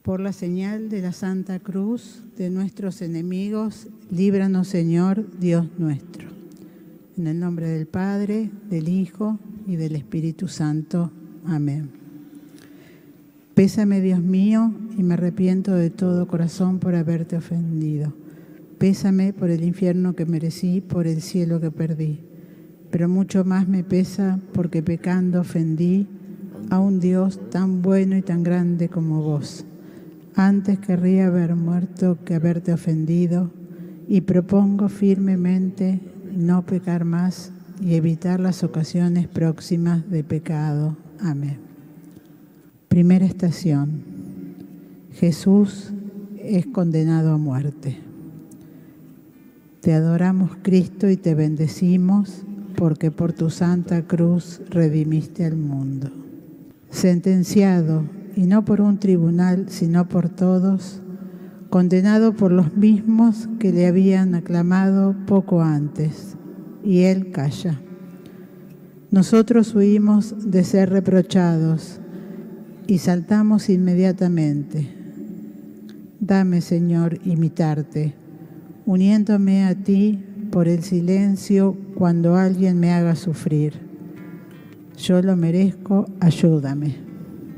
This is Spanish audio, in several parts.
Por la señal de la Santa Cruz de nuestros enemigos, líbranos, Señor, Dios nuestro. En el nombre del Padre, del Hijo y del Espíritu Santo. Amén. Pésame, Dios mío, y me arrepiento de todo corazón por haberte ofendido. Pésame por el infierno que merecí, por el cielo que perdí. Pero mucho más me pesa porque pecando ofendí a un Dios tan bueno y tan grande como vos. Antes querría haber muerto que haberte ofendido, y propongo firmemente no pecar más y evitar las ocasiones próximas de pecado. Amén. Primera estación. Jesús es condenado a muerte. Te adoramos, Cristo, y te bendecimos, porque por tu santa cruz redimiste al mundo. Sentenciado, y no por un tribunal, sino por todos, condenado por los mismos que le habían aclamado poco antes, y él calla. Nosotros huimos de ser reprochados y saltamos inmediatamente. Dame, Señor, imitarte, uniéndome a ti por el silencio cuando alguien me haga sufrir. Yo lo merezco, ayúdame.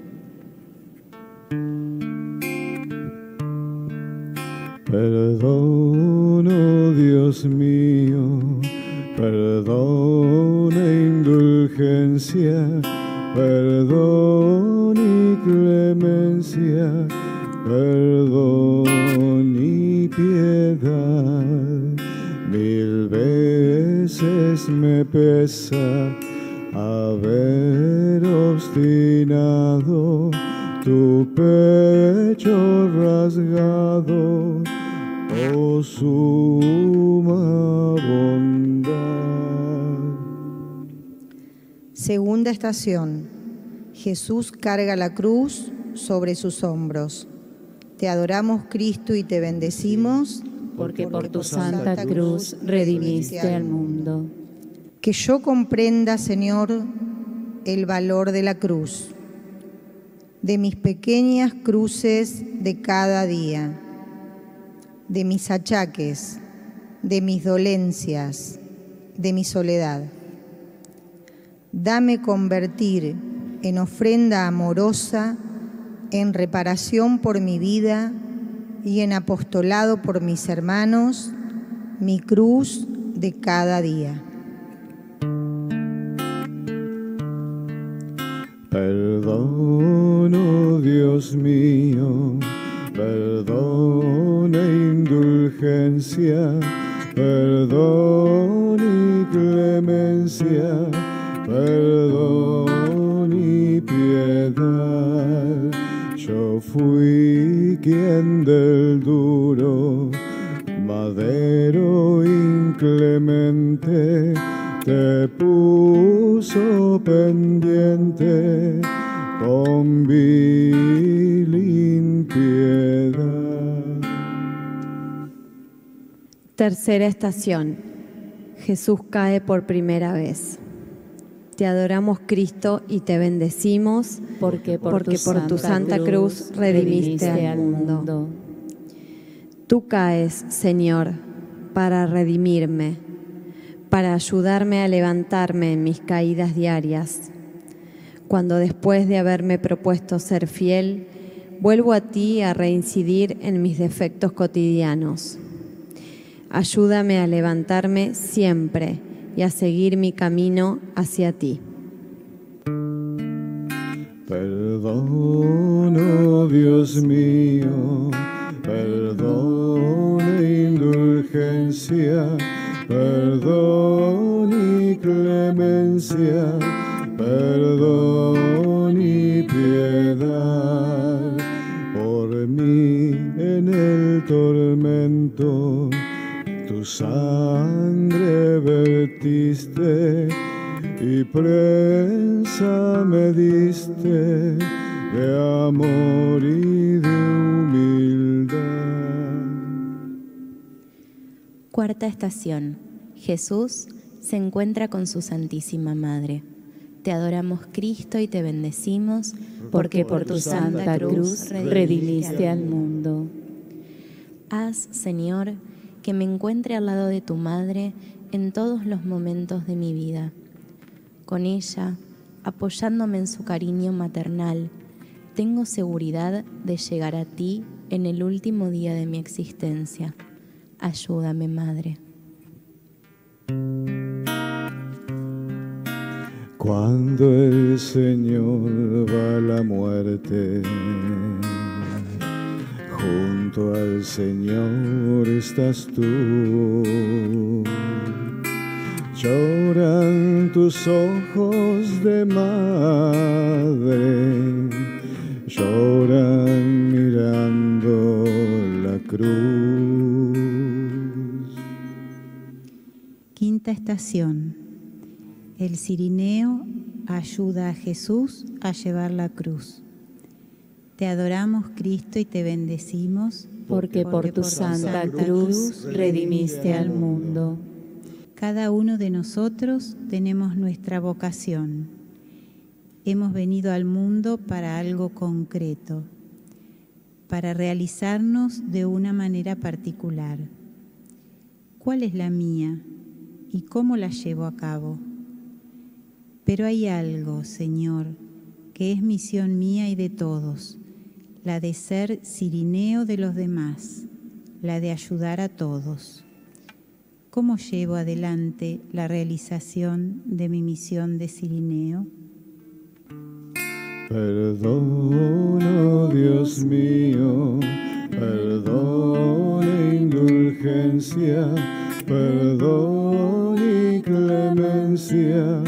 Perdono, Dios mío, perdón e indulgencia, perdón y clemencia, perdón y piedad. 1000 veces me pesa haber obstinado tu pecho rasgado, oh suma bondad. Segunda estación. Jesús carga la cruz sobre sus hombros. Te adoramos, Cristo, y te bendecimos, porque por tu santa cruz redimiste al mundo. Que yo comprenda, Señor, el valor de la cruz, de mis pequeñas cruces de cada día, de mis achaques, de mis dolencias, de mi soledad. Dame convertir en ofrenda amorosa, en reparación por mi vida y en apostolado por mis hermanos, mi cruz de cada día. Perdono, Dios mío, perdón e indulgencia, perdón y clemencia, perdón y piedad. Yo fui quien del duro madero inclemente te puso pendiente con vil impiedad. Tercera estación. Jesús cae por primera vez. Te adoramos, Cristo, y te bendecimos, porque por tu santa cruz redimiste al mundo. Tú caes, Señor, para redimirme, para ayudarme a levantarme en mis caídas diarias. Cuando después de haberme propuesto ser fiel, vuelvo a ti a reincidir en mis defectos cotidianos. Ayúdame a levantarme siempre y a seguir mi camino hacia ti. Perdono, Dios mío, perdón e indulgencia, perdón y clemencia, perdón y piedad. Por mí en el tormento tu sangre vertiste y prensa me diste de amor y de humildad. Cuarta estación. Jesús se encuentra con su Santísima Madre. Te adoramos, Cristo, y te bendecimos, porque por tu santa cruz redimiste al mundo. Haz, Señor, que me encuentre al lado de tu Madre en todos los momentos de mi vida. Con ella, apoyándome en su cariño maternal, tengo seguridad de llegar a ti en el último día de mi existencia. Ayúdame, Madre. Cuando el Señor va a la muerte, junto al Señor estás tú. Lloran tus ojos de madre, lloran mirando la cruz. Quinta estación. El cirineo ayuda a Jesús a llevar la cruz. Te adoramos, Cristo, y te bendecimos, porque por tu santa cruz redimiste al mundo. Cada uno de nosotros tenemos nuestra vocación. Hemos venido al mundo para algo concreto, para realizarnos de una manera particular. ¿Cuál es la mía y cómo la llevo a cabo? Pero hay algo, Señor, que es misión mía y de todos, la de ser cirineo de los demás, la de ayudar a todos. ¿Cómo llevo adelante la realización de mi misión de cirineo? Perdón, oh Dios mío, perdón e indulgencia, perdón y clemencia,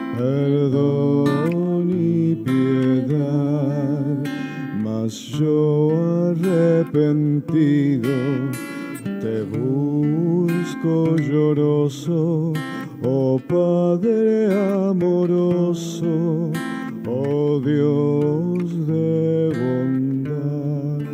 perdón y piedad, mas yo arrepentido te busco lloroso, oh Padre amoroso, oh Dios de bondad.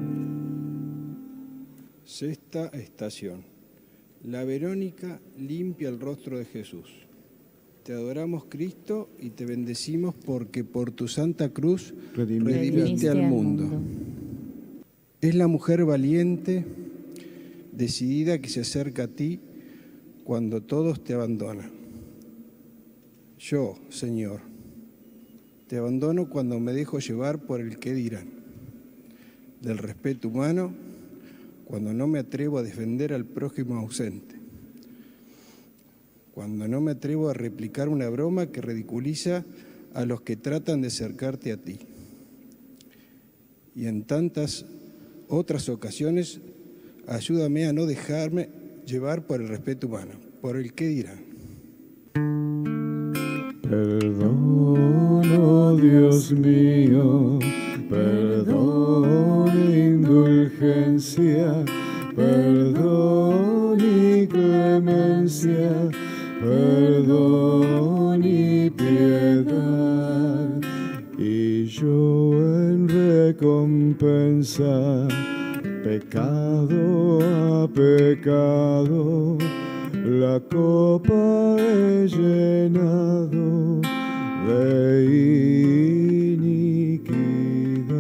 Sexta estación. La Verónica limpia el rostro de Jesús. Te adoramos, Cristo, y te bendecimos porque por tu santa cruz redimiste al mundo. Es la mujer valiente, decidida, que se acerca a ti cuando todos te abandonan. Yo, Señor, te abandono cuando me dejo llevar por el qué dirán, del respeto humano, cuando no me atrevo a defender al prójimo ausente, cuando no me atrevo a replicar una broma que ridiculiza a los que tratan de acercarte a ti. Y en tantas otras ocasiones, ayúdame a no dejarme llevar por el respeto humano, por el qué dirán. Perdón, oh Dios mío, perdón e indulgencia, perdón y clemencia, perdón y piedad, y yo en recompensa, pecado a pecado, la copa he llenado de iniquidad.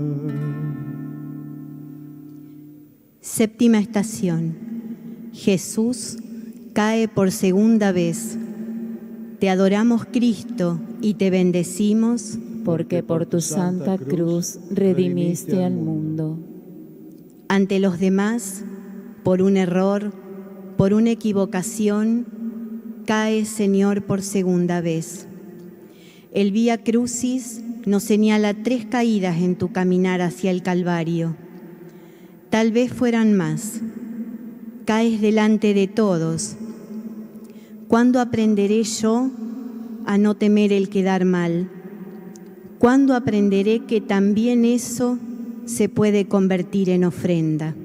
Séptima estación. Jesús cae por segunda vez. Te adoramos, Cristo, y te bendecimos, porque por tu santa cruz redimiste al mundo. Ante los demás, por un error, por una equivocación, cae, Señor, por segunda vez. El Vía Crucis nos señala 3 caídas en tu caminar hacia el Calvario. Tal vez fueran más. Caes delante de todos. ¿Cuándo aprenderé yo a no temer el quedar mal? ¿Cuándo aprenderé que también eso se puede convertir en ofrenda?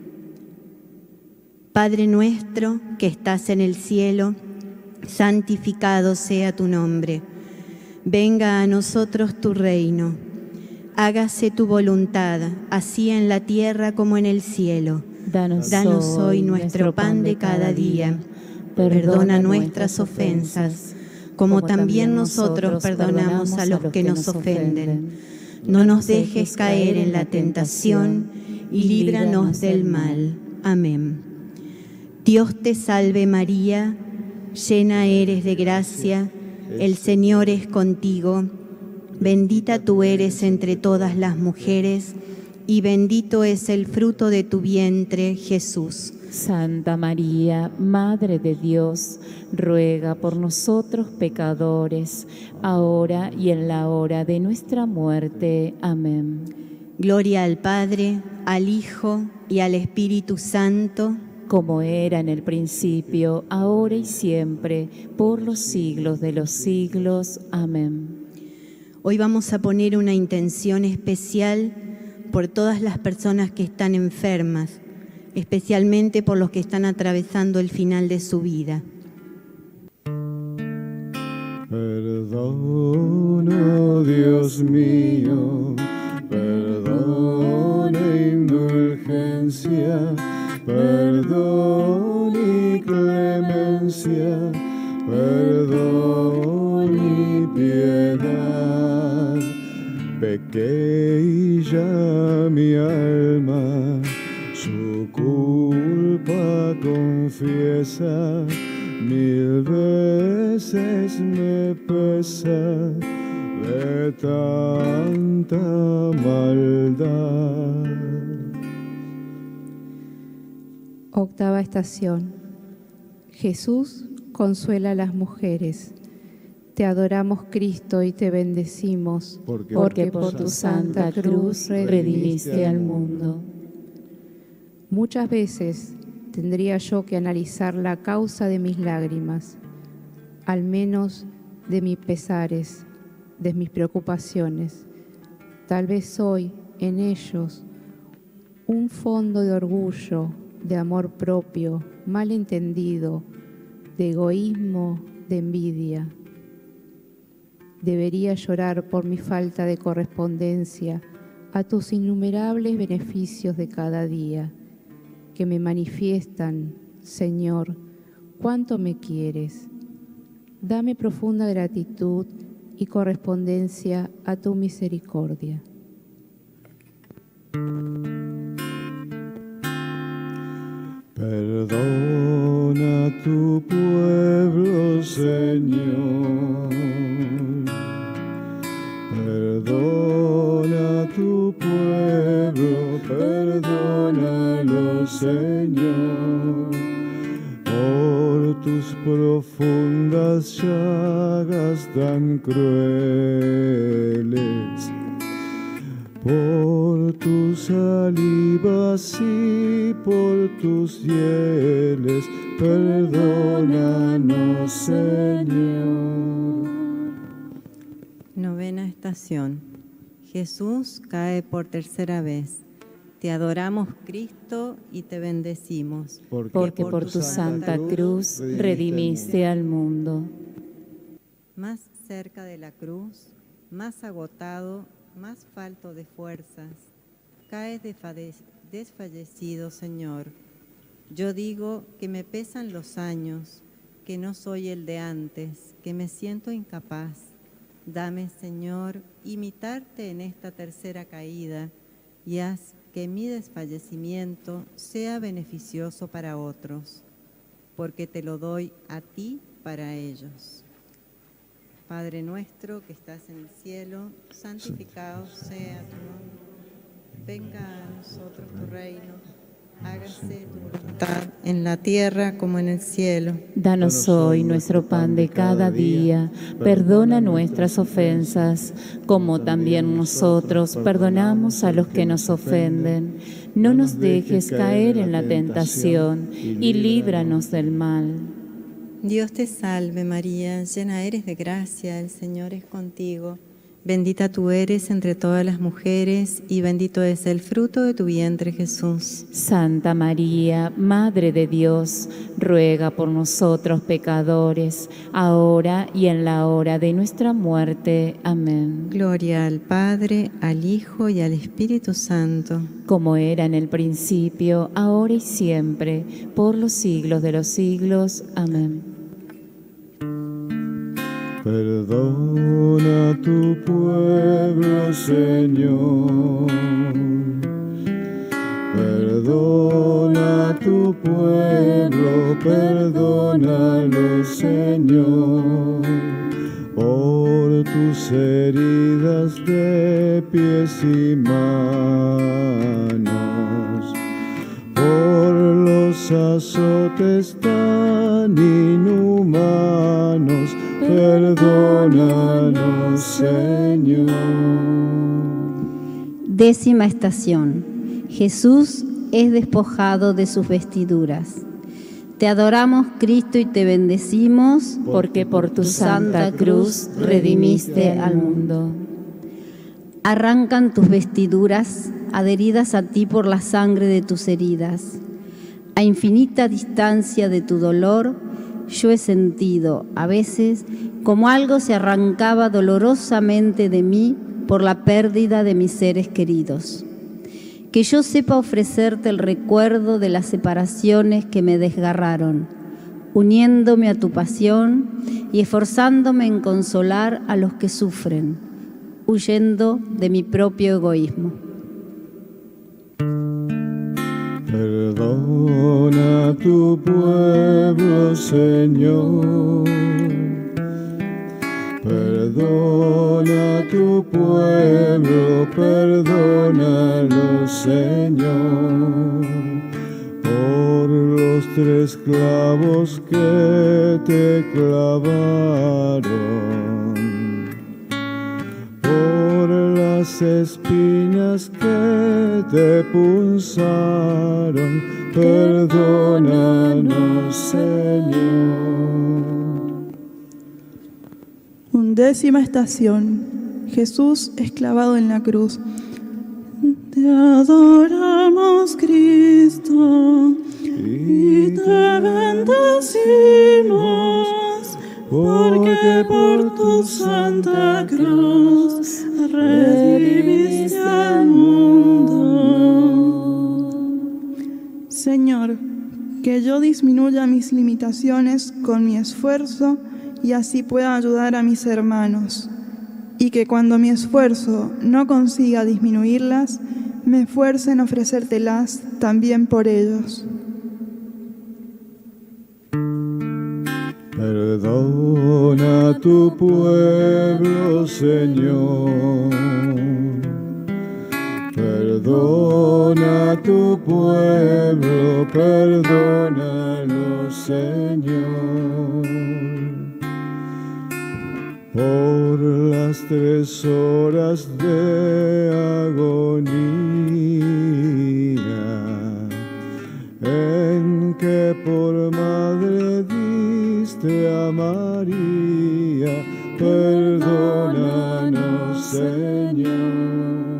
Padre nuestro que estás en el cielo, santificado sea tu nombre. Venga a nosotros tu reino. Hágase tu voluntad, así en la tierra como en el cielo. Danos hoy nuestro pan de cada día. Perdona nuestras ofensas, como también nosotros perdonamos a los que nos ofenden. No nos dejes caer en la tentación y líbranos del mal. Amén. Dios te salve María, llena eres de gracia, el Señor es contigo. Bendita tú eres entre todas las mujeres, y bendito es el fruto de tu vientre, Jesús. Santa María, Madre de Dios, ruega por nosotros pecadores, ahora y en la hora de nuestra muerte. Amén. Gloria al Padre, al Hijo y al Espíritu Santo, como era en el principio, ahora y siempre, por los siglos de los siglos. Amén. Hoy vamos a poner una intención especial por todas las personas que están enfermas, especialmente por los que están atravesando el final de su vida. Perdona, Dios mío, perdón e indulgencia, perdón y clemencia, perdón y piedad. Pequé y ya mi alma su culpa confiesa, 1000 veces me pesa de tanta maldad. Octava estación. Jesús consuela a las mujeres. Te adoramos, Cristo, y te bendecimos, porque por tu santa cruz redimiste al mundo. Muchas veces tendría yo que analizar la causa de mis lágrimas, al menos de mis pesares, de mis preocupaciones. Tal vez hoy en ellos un fondo de orgullo, de amor propio, mal entendido, de egoísmo, de envidia. Debería llorar por mi falta de correspondencia a tus innumerables beneficios de cada día, que me manifiestan, Señor, cuánto me quieres. Dame profunda gratitud y correspondencia a tu misericordia. Perdona a tu pueblo, Señor. Perdona a tu pueblo, perdónalo, Señor. Por tus profundas llagas tan crueles, por tus salivas y por tus hieles, perdónanos, Señor. Novena estación. Jesús cae por tercera vez. Te adoramos, Cristo, y te bendecimos, porque por tu santa cruz redimiste al mundo. Más cerca de la cruz, más agotado, más falto de fuerzas, caes desfallecido, Señor. Yo digo que me pesan los años, que no soy el de antes, que me siento incapaz. Dame, Señor, imitarte en esta tercera caída y haz que mi desfallecimiento sea beneficioso para otros, porque te lo doy a ti para ellos. Padre nuestro que estás en el cielo, santificado sea tu nombre. Venga a nosotros tu reino. Hágase tu voluntad en la tierra como en el cielo. Danos hoy nuestro pan de cada día. Perdona nuestras ofensas, como también nosotros perdonamos a los que nos ofenden. No nos dejes caer en la tentación y líbranos del mal. Dios te salve María, llena eres de gracia, el Señor es contigo. Bendita tú eres entre todas las mujeres y bendito es el fruto de tu vientre, Jesús. Santa María, Madre de Dios, ruega por nosotros pecadores, ahora y en la hora de nuestra muerte. Amén. Gloria al Padre, al Hijo y al Espíritu Santo. Como era en el principio, ahora y siempre, por los siglos de los siglos. Amén. Perdona a tu pueblo, Señor. Perdona a tu pueblo, perdónalo, Señor, por tus heridas de pies y manos, por los azotes tan inhumanos, perdónanos, Señor. 10ª estación. Jesús es despojado de sus vestiduras. Te adoramos, Cristo, y te bendecimos, porque por tu santa cruz redimiste al mundo. Arrancan tus vestiduras, adheridas a ti por la sangre de tus heridas. A infinita distancia de tu dolor, yo he sentido, a veces, como algo se arrancaba dolorosamente de mí por la pérdida de mis seres queridos. Que yo sepa ofrecerte el recuerdo de las separaciones que me desgarraron, uniéndome a tu pasión y esforzándome en consolar a los que sufren, huyendo de mi propio egoísmo. Perdona a tu pueblo, Señor. Perdona a tu pueblo, perdónalo, Señor, por los 3 clavos que te clavaron, por las espinas que te punzaron, perdónanos, Señor. 10ª estación. Jesús es clavado en la cruz. Te adoramos, Cristo, y te bendecimos, porque por tu santa cruz redimiste al mundo. Señor, que yo disminuya mis limitaciones con mi esfuerzo y así pueda ayudar a mis hermanos, y que cuando mi esfuerzo no consiga disminuirlas, me esfuerce en ofrecértelas también por ellos. Perdona a tu pueblo, Señor. Perdona a tu pueblo, perdónalo, Señor. Por las 3 horas de agonía en que por madre diste a María, perdónanos, Señor.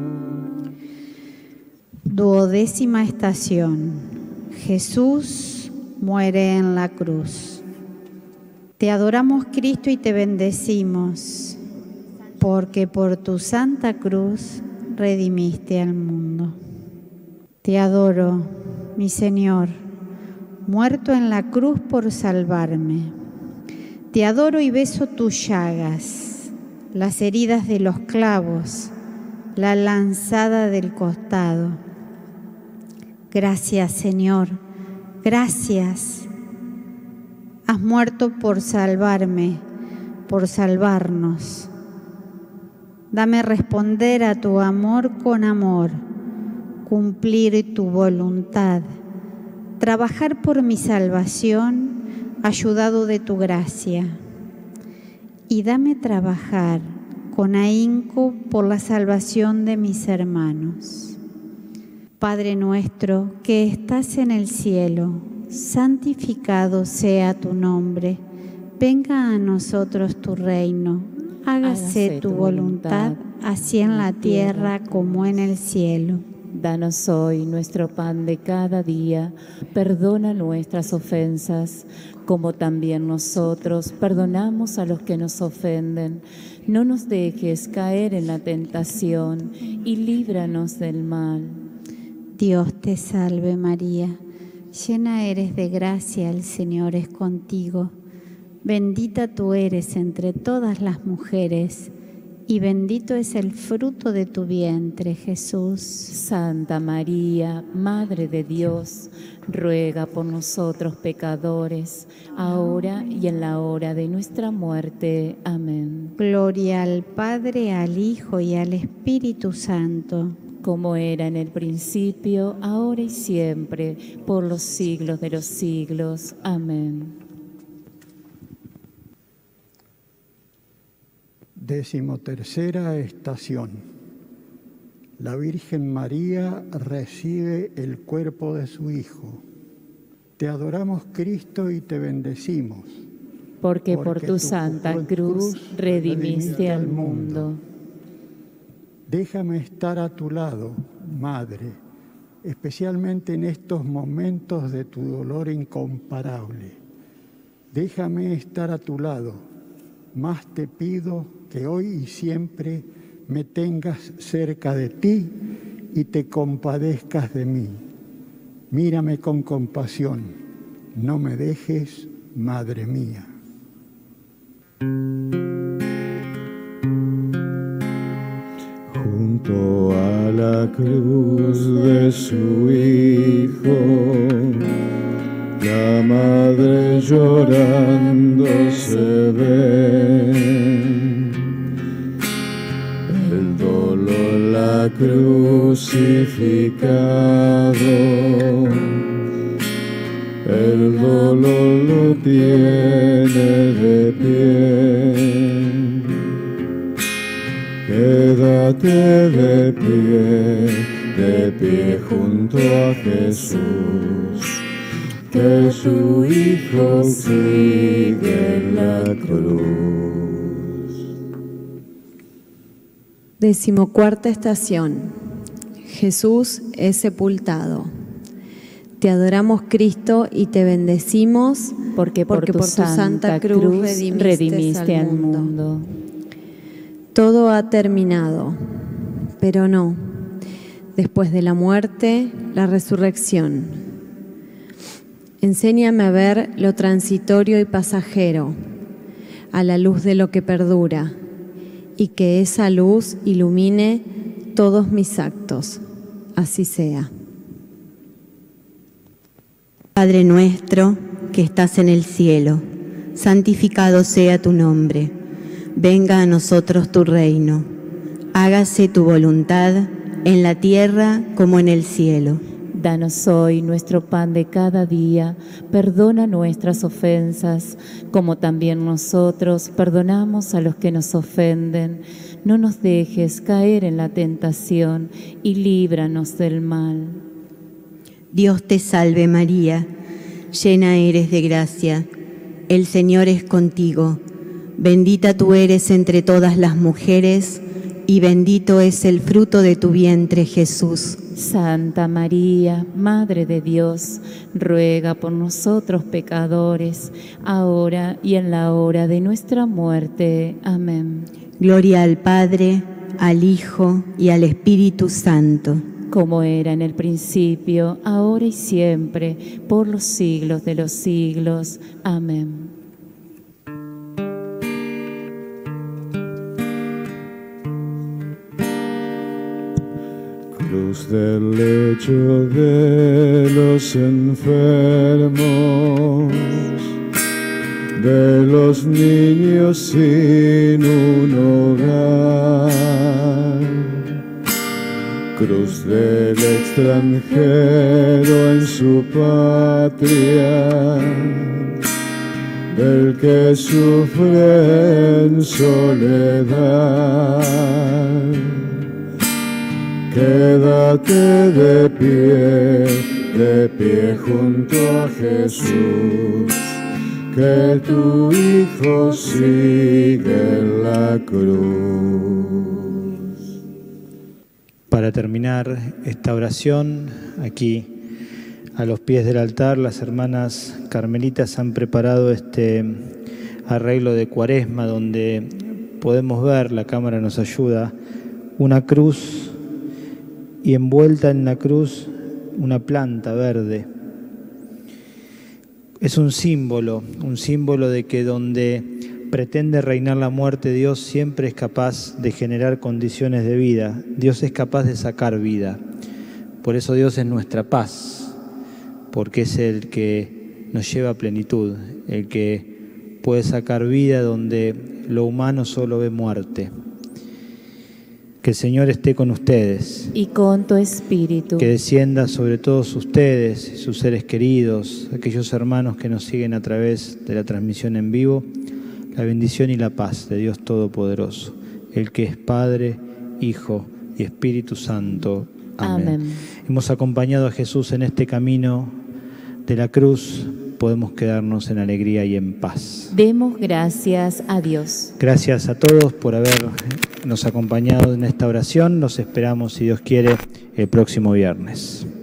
12ª estación. Jesús muere en la cruz. Te adoramos, Cristo, y te bendecimos, porque por tu santa cruz redimiste al mundo. Te adoro, mi Señor, muerto en la cruz por salvarme. Te adoro y beso tus llagas, las heridas de los clavos, la lanzada del costado. Gracias, Señor, gracias. Has muerto por salvarme, por salvarnos. Dame responder a tu amor con amor, cumplir tu voluntad, trabajar por mi salvación, ayudado de tu gracia. Y dame trabajar con ahínco por la salvación de mis hermanos. Padre nuestro que estás en el cielo, santificado sea tu nombre, venga a nosotros tu reino, hágase tu voluntad, así en la tierra como en el cielo. Danos hoy nuestro pan de cada día, perdona nuestras ofensas, como también nosotros perdonamos a los que nos ofenden. No nos dejes caer en la tentación y líbranos del mal. Dios te salve María, llena eres de gracia, el Señor es contigo. Bendita tú eres entre todas las mujeres, y bendito es el fruto de tu vientre, Jesús. Santa María, Madre de Dios, ruega por nosotros pecadores, ahora y en la hora de nuestra muerte. Amén. Gloria al Padre, al Hijo y al Espíritu Santo. Como era en el principio, ahora y siempre, por los siglos de los siglos. Amén. 13ª estación. La Virgen María recibe el cuerpo de su Hijo. Te adoramos, Cristo, y te bendecimos. Porque por tu santa cruz redimiste al mundo. Déjame estar a tu lado, Madre, especialmente en estos momentos de tu dolor incomparable. Déjame estar a tu lado. Más te pido que hoy y siempre me tengas cerca de ti y te compadezcas de mí. Mírame con compasión, no me dejes, Madre mía. Junto a la cruz de su Hijo, la madre llorando se ve, el dolor la crucificado, el dolor lo tiene de pie. Quédate de pie junto a Jesús, que su Hijo sigue en la cruz. 14ª estación. Jesús es sepultado. Te adoramos, Cristo, y te bendecimos porque por tu santa cruz redimiste al mundo. Todo ha terminado, pero no. Después de la muerte, la resurrección. Enséñame a ver lo transitorio y pasajero, a la luz de lo que perdura, y que esa luz ilumine todos mis actos. Así sea. Padre nuestro que estás en el cielo, santificado sea tu nombre. Venga a nosotros tu reino. Hágase tu voluntad en la tierra como en el cielo. Danos hoy nuestro pan de cada día. Perdona nuestras ofensas, como también nosotros perdonamos a los que nos ofenden. No nos dejes caer en la tentación y líbranos del mal. Dios te salve María, llena eres de gracia. El Señor es contigo. Bendita tú eres entre todas las mujeres, y bendito es el fruto de tu vientre, Jesús. Santa María, Madre de Dios, ruega por nosotros pecadores, ahora y en la hora de nuestra muerte. Amén. Gloria al Padre, al Hijo y al Espíritu Santo. Como era en el principio, ahora y siempre, por los siglos de los siglos. Amén. Cruz del lecho de los enfermos, de los niños sin un hogar, cruz del extranjero en su patria, del que sufre en soledad. Quédate de pie junto a Jesús, que tu Hijo sigue en la cruz. Para terminar esta oración, aquí a los pies del altar, las hermanas carmelitas han preparado este arreglo de Cuaresma, donde podemos ver, la cámara nos ayuda, una cruz, y envuelta en la cruz una planta verde. es un símbolo de que donde pretende reinar la muerte, Dios siempre es capaz de generar condiciones de vida. Dios es capaz de sacar vida. Por eso Dios es nuestra paz, porque es el que nos lleva a plenitud, el que puede sacar vida donde lo humano solo ve muerte. Que el Señor esté con ustedes. Y con tu espíritu. Que descienda sobre todos ustedes y sus seres queridos, aquellos hermanos que nos siguen a través de la transmisión en vivo, la bendición y la paz de Dios Todopoderoso, el que es Padre, Hijo y Espíritu Santo. Amén. Amén. Hemos acompañado a Jesús en este camino de la cruz, podemos quedarnos en alegría y en paz. Demos gracias a Dios. Gracias a todos por habernos acompañado en esta oración. Nos esperamos, si Dios quiere, el próximo viernes.